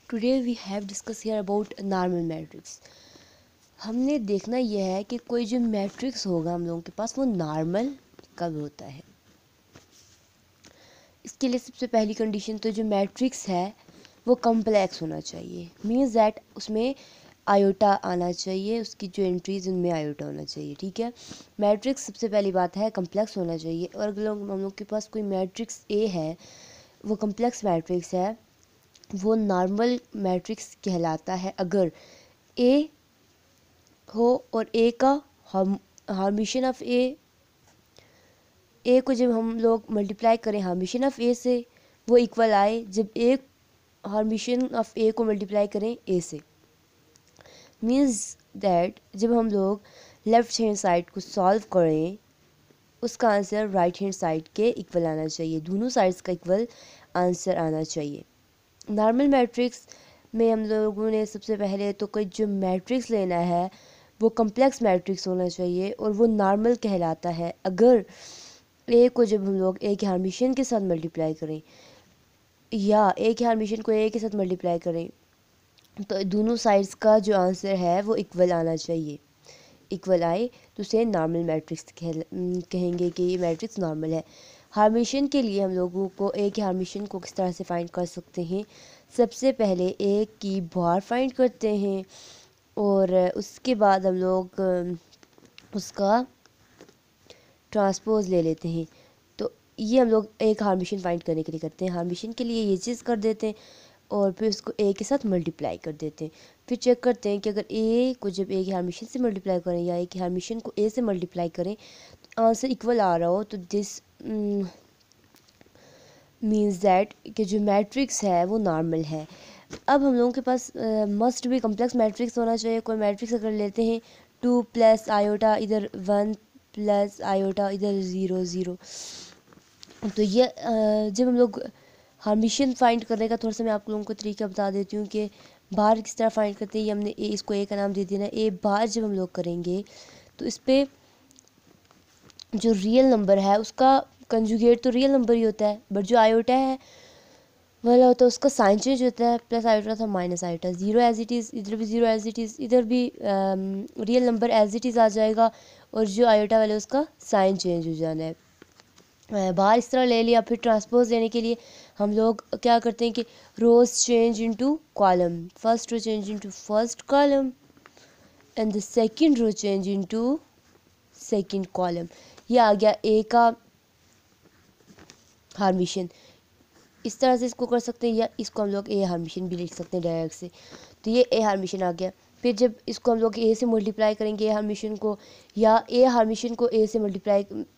Today we have discussed here about normal matrix. हमने देखना यह है कि कोई जो मैट्रिक्स होगा हम लोगों के पास वो नॉर्मल कब होता है। इसके लिए सबसे पहली कंडीशन तो जो मैट्रिक्स है वो कम्प्लेक्स होना चाहिए। मीन्स दैट उसमें आयोटा आना चाहिए, उसकी जो एंट्रीज उनमें आयोटा होना चाहिए। ठीक है, मैट्रिक्स सबसे पहली बात है कम्प्लेक्स होना चाहिए। और अगर हम लोग के पास कोई मैट्रिक्स ए है, वो कम्प्लेक्स मैट्रिक्स है, वो नॉर्मल मैट्रिक्स कहलाता है अगर ए हो और ए का हर्मिशन ऑफ ए को जब हम लोग मल्टीप्लाई करें हर्मिशन ऑफ ए से वो इक्वल आए जब ए हर्मिशन ऑफ ए को मल्टीप्लाई करें ए से। मीन्स दैट जब हम लोग लेफ्ट हैंड साइड को सॉल्व करें उसका आंसर राइट हैंड साइड के इक्वल आना चाहिए, दोनों साइड्स का इक्वल आंसर आना चाहिए। नॉर्मल मैट्रिक्स में हम लोगों ने सबसे पहले तो कोई जो मैट्रिक्स लेना है वो कम्प्लेक्स मैट्रिक्स होना चाहिए और वो नॉर्मल कहलाता है अगर ए को जब हम लोग ए के हर्मिशन के साथ मल्टीप्लाई करें या ए के हर्मिशन को ए के साथ मल्टीप्लाई करें तो दोनों साइड्स का जो आंसर है वो इक्वल आना चाहिए। इक्वल आए तो उसे नॉर्मल मैट्रिक्स कहेंगे कि ये मैट्रिक्स नॉर्मल है। हार्मिशन के लिए हम लोगों को ए के हार्मिशन को किस तरह से फाइंड कर सकते हैं। सबसे पहले ए की बार फाइंड करते हैं और उसके बाद हम लोग उसका ट्रांसपोज ले लेते हैं। तो ये हम लोग ए का हार्मिशन फाइंड करने के लिए करते हैं। हार्मिशन के लिए ये चीज़ कर देते हैं और फिर उसको ए के साथ मल्टीप्लाई कर देते हैं। फिर चेक करते हैं कि अगर ए को जब ए के हार्मिशन से मल्टीप्लाई करें या ए के हार्मिशन को ए से मल्टीप्लाई करें तो आंसर इक्वल आ रहा हो तो दिस मीन्स दैट कि जो मैट्रिक्स है वो नॉर्मल है। अब हम लोगों के पास मस्ट भी कम्प्लेक्स मैट्रिक्स होना चाहिए। कोई मैट्रिक्स अगर लेते हैं 2 प्लस आयोटा इधर 1 प्लस आयोटा इधर 0 0, तो ये जब हम लोग हर्मिशन फाइंड करने का थोड़ा सा मैं आप लोगों को तरीका बता देती हूँ कि बार किस तरह फाइंड करते हैं। ये हमने ए इसको ए का नाम दे दिया ना, ए बार जब हम लोग करेंगे तो इस पर जो रियल नंबर है उसका कंजुगेट तो रियल नंबर ही होता है, बट जो आयोटा है वाला होता है उसका साइन चेंज होता है, प्लस आयोटा था minus iota, zero as it is, इधर भी ज़ीरो एज इट इज़, इधर भी real number as it is आ जाएगा और जो आयोटा वाला उसका साइन चेंज हो जाना है। बाहर इस तरह ले लिया। फिर ट्रांसपोज लेने के लिए हम लोग क्या करते हैं कि rows change into column, first row change into first column and the second row change into second column. ये आ गया ए का हार्मिशन। इस तरह से इसको कर सकते हैं या इसको हम लोग ए हार्मिशन भी लिख सकते हैं डायरेक्ट से। तो ये ए हार्मिशन आ गया। फिर जब इसको हम लोग ए से मल्टीप्लाई करेंगे ए हार्मिशन को या ए हार्मिशन को ए से मल्टीप्लाई